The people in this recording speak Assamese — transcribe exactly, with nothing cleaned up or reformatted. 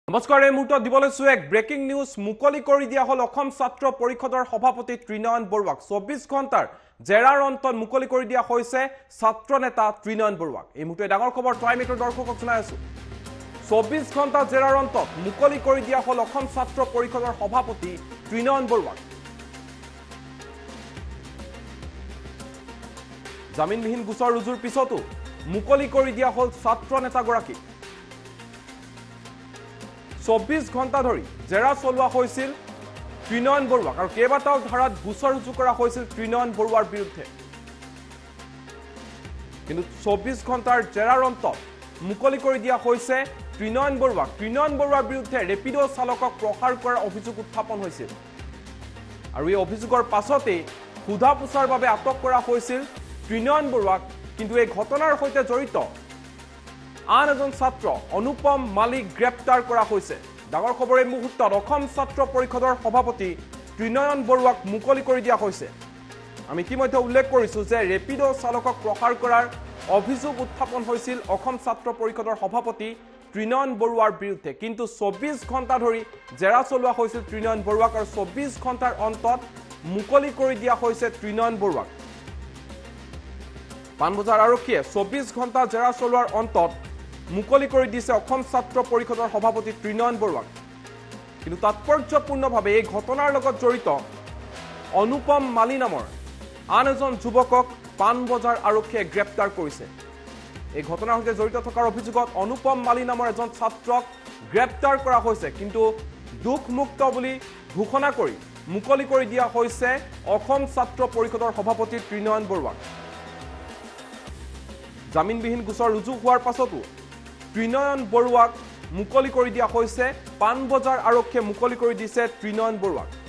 নমস্কাৰ এই মুহূৰ্তত দিবলৈ চু এক ব্ৰেকিং নিউজ মুকলি কৰি দিয়া হল অসম ছাত্ৰ পৰিষদৰ সভাপতি ত্ৰিনয়ন বৰুৱাক চৌব্বিছ ঘণ্টাৰ জেৰাৰ অন্তত মুকলি কৰি দিয়া হৈছে ছাত্ৰ নেতা ত্ৰিনয়ন বৰুৱাক এই মুহূৰ্তে ডাঙৰ খবৰ ট্ৰাইমেটৰ দৰ্শকক জনাই আছো চৌব্বিছ ঘণ্টা জেৰাৰ অন্তত মুকলি কৰি দিয়া হল অসম ছাত্ৰ পৰিষদৰ সভাপতি ত্ৰিনয়ন বৰুৱাক জামিনবিহীন গোচৰ ৰুজুৰ পিছতো মুকলি কৰি দিয়া হল ছাত্ৰ নেতাগৰাকী চৌব্বিছ ঘণ্টা ধৰি জেৰা চলোৱা হৈছিল ত্ৰিনয়ন বৰুৱাক আৰু কেইবাটাও ধাৰাত গোচৰ ৰুজু কৰা হৈছিল ত্ৰিনয়ন বৰুৱাৰ বিৰুদ্ধে কিন্তু চৌব্বিছ ঘণ্টাৰ জেৰাৰ অন্তত মুকলি কৰি দিয়া হৈছে ত্ৰিনয়ন বৰুৱাক ত্ৰিনয়ন বৰুৱাৰ বিৰুদ্ধে ৰেপিড' চালকক প্ৰহাৰ কৰাৰ অভিযোগ উত্থাপন হৈছিল আৰু এই অভিযোগৰ পাছতে সোধা পোছাৰ বাবে আটক কৰা হৈছিল ত্ৰিনয়ন বৰুৱাক কিন্তু এই ঘটনাৰ সৈতে জড়িত আন এজন ছাত্ৰ অনুপম মালিক গ্ৰেপ্তাৰ কৰা হৈছে ডাঙৰ খবৰ এই মুহূৰ্তত অসম ছাত্ৰ পৰিষদৰ সভাপতি ত্ৰিনয়ন বৰুৱাক মুকলি কৰি দিয়া হৈছে আমি ইতিমধ্যে উল্লেখ কৰিছো যে ৰেপিড' চালকক প্ৰহাৰ কৰাৰ অভিযোগ উত্থাপন হৈছিল অসম ছাত্ৰ পৰিষদৰ সভাপতি ত্ৰিনয়ন বৰুৱাৰ বিৰুদ্ধে কিন্তু চৌব্বিছ ঘণ্টা ধৰি জেৰা চলোৱা হৈছিল ত্ৰিনয়ন বৰুৱাক আৰু চৌব্বিছ ঘণ্টাৰ অন্তত মুকলি কৰি দিয়া হৈছে ত্ৰিনয়ন বৰুৱাক পানবজাৰ আৰক্ষীয়ে চৌব্বিছ ঘণ্টা জেৰা চলোৱাৰ অন্তত মুকলি কৰি দিছে অসম ছাত্ৰ পৰিষদৰ সভাপতি ত্ৰিনয়ন বৰুৱাক কিন্তু তাৎপৰ্যপূৰ্ণভাৱে এই ঘটনাৰ লগত জড়িত অনুপম মালি নামৰ আন এজন যুৱকক পানবজাৰ আৰক্ষীয়ে গ্ৰেপ্তাৰ কৰিছে এই ঘটনাৰ সৈতে জড়িত থকাৰ অভিযোগত অনুপম মালি নামৰ এজন ছাত্ৰক গ্ৰেপ্তাৰ কৰা হৈছে কিন্তু দুখমুক্ত বুলি ঘোষণা কৰি মুকলি কৰি দিয়া হৈছে অসম ছাত্ৰ পৰিষদৰ সভাপতি ত্ৰিনয়ন বৰুৱাক জামিনবিহীন গোচৰ ৰুজু হোৱাৰ পাছতো ত্ৰিনয়ন বৰুৱাক মুকলি কৰি দিয়া হৈছে পানবজাৰ আৰক্ষীয়ে মুকলি কৰি দিছে ত্ৰিনয়ন বৰুৱাক